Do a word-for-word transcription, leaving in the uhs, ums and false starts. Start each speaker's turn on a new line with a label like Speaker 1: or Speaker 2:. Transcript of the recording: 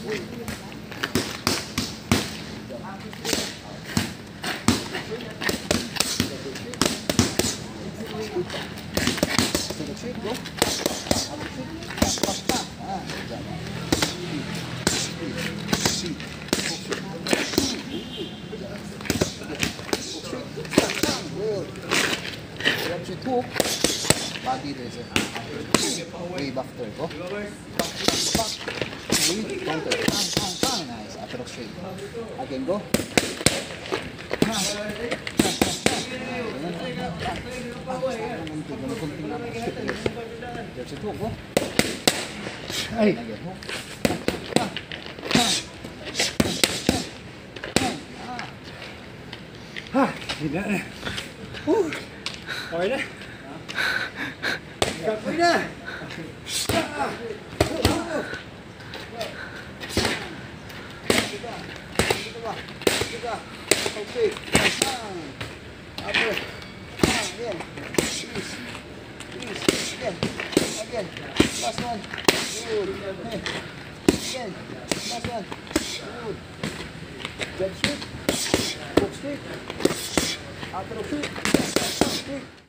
Speaker 1: Hook, body laser, wave after go, wave, counter, bang, bang, bang, nice, approach straight, again go, there's a hook go, ay, again hook,
Speaker 2: ah, hindi na, uh. Okay na. Kapoy na.
Speaker 1: Okay. Upper. Again. Please. Please. Again. Again. Last one. Good. Again. Last one. Good. Jab sweep. Hook sweep. Upper sweep. Sweep.